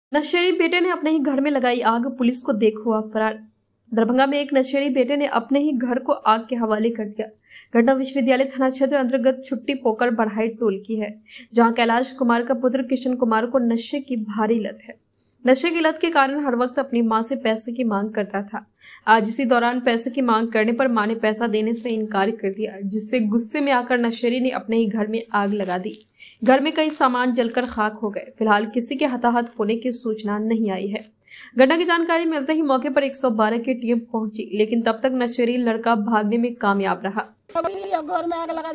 नशेड़ी बेटे ने अपने ही घर में लगाई आग, पुलिस को देख हुआ फरार। दरभंगा में एक नशेड़ी बेटे ने अपने ही घर को आग के हवाले कर दिया। घटना विश्वविद्यालय थाना क्षेत्र अंतर्गत छुट्टी पोकर बढ़ाई टोल की है, जहां कैलाश कुमार का पुत्र किशन कुमार को नशे की भारी लत है। नशे की लत के कारण हर वक्त अपनी मां से पैसे की मांग करता था। आज इसी दौरान पैसे की मांग करने पर मां ने पैसा देने से इनकार कर दिया, जिससे गुस्से में आकर नशेड़ी ने अपने ही घर में आग लगा दी। घर में कई सामान जलकर खाक हो गए। फिलहाल किसी के हताहत होने की सूचना नहीं आई है। घटना की जानकारी मिलते ही मौके पर 112 की टीम पहुंची, लेकिन तब तक नशेड़ी लड़का भागने में कामयाब रहा। घर में आग लगा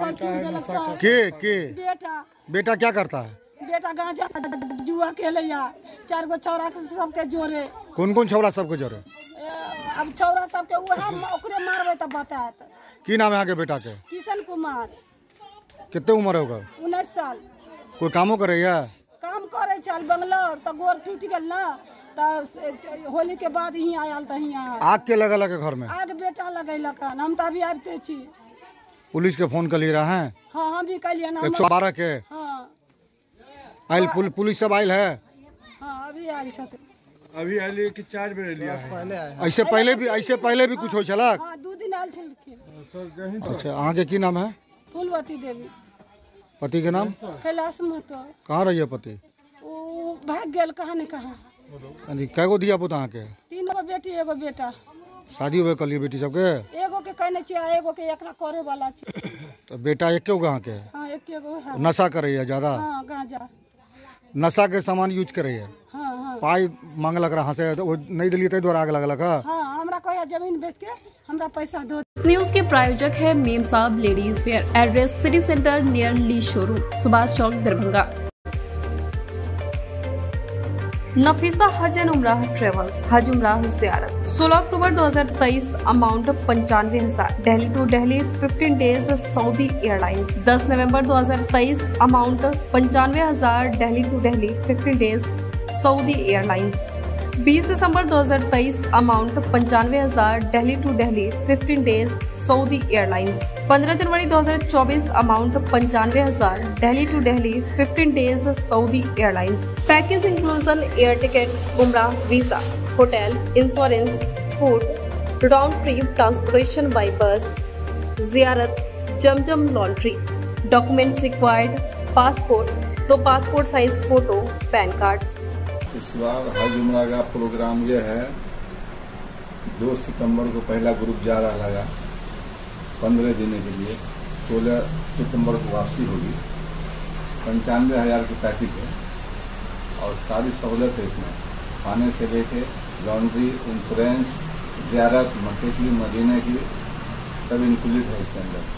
बेटा क्या करता है? बेटा गांजा जुआ खेलैया, 4 गो छौरा सबके जोरे। कौन कौन छौरा सबके जोरे? अब छौरा सबके ओकरे मारबे तब बताएत। की नाम है आगे बेटा के? किशन कुमार। कितने उम्र होगा? 19 साल। कोई कामो करे या? काम करे चल बंगलोर, तो गोर टूट गल ना, तो होली के बाद ही आयल त हियां। आग के लगल के घर में? आग बेटा लगैलक, हम त अभी आबते छी। पुलिस के फोन कर रहा है? हां हम भी कलिए ना। 112 के? हां आइल पुलिस सब आइल है? हाँ अभी आइल छथि। अभी आइल कि 4 बजे लिया है। ऐसे पहले भी कुछ हो चला? हां 2 दिन आइल छलखिन। अच्छा, अहाँ के की नाम है? फूलवती देवी। पति के नाम? कैलाश महतो। कहाँ रहिए पति? वो भाग गेल कहाँ न कहाँ। कै गो दिया पुता अहाँ के? 3 गो बेटी 1 गो बेटा। शादी हुए कलिए बेटी सबके? एगो के कहने छियै, एगो के एकरा करे वाला छै। तो बेटा एक गो अहाँ के? हां एक गो है। नशा करे ज्यादा? हां गांजा नशा के सामान यूज करे? हां हां। पाई मांगलक रहा से वो नहीं दिली तै द्वारा आग लगलक? हां हमरा कहया जमीन बेच के हमरा पैसा दो। इस न्यूज के प्रायोजक है Mem Sahab ladies wear. Address city centre near Lee showroom, Subhash Chowk, Darbhanga. Nafisa Hajj and Umrah travels, Hajj Umrah ज़ियारत। 16 October 2023, amount 95,000, Delhi to Delhi 15 days Saudi airlines. 10 November 2023, amount 95,000, Delhi to Delhi 15 days Saudi airlines. 20 December 2023, amount 95,000, Delhi to Delhi 15 days Saudi airlines. 15 January 2024, amount 95,000, Delhi to Delhi 15 days Saudi airlines. Package inclusion air ticket, Umrah visa, hotel, insurance, food, round trip transportation by bus, जियारत, Zamzam laundry. Documents required: passport, 2 passport size photo, PAN card. इस बार हज उमरा का programme ये है, 2 सितंबर को पहला ग्रुप जा रहा लगा 15 दिन के लिए। 16 सितंबर को वापसी होगी। 95,000 की पैकेज है और सारी सहूलत है इसमें, खाने से लेके लॉन्ड्री, इंश्योरेंस, ज़ियारत, मक्के की, मदीने की, सब इंक्लूडेड है इसके अंदर।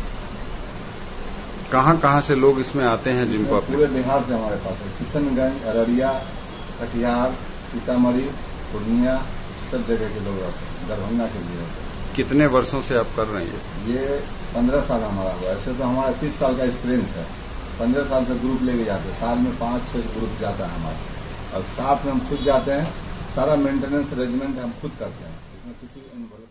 कहाँ से लोग इसमें आते हैं जिनको? पूरे बिहार से हमारे पास है। किशनगंज, अररिया, कटिहार, सीतामढ़ी, पूर्णिया, सब जगह के लोग आते हैं। दरभंगा के लिए आते हैं। कितने वर्षों से आप कर रहे हैं ये? 15 साल हमारा हुआ। ऐसे तो हमारा 30 साल का एक्सपीरियंस है। 15 साल से ग्रुप लेके जाते हैं। साल में 5-6 ग्रुप जाता है हमारा, और साथ में हम खुद जाते हैं। सारा मेंटेनेंस अरेंजमेंट हम खुद करते हैं, इसमें किसी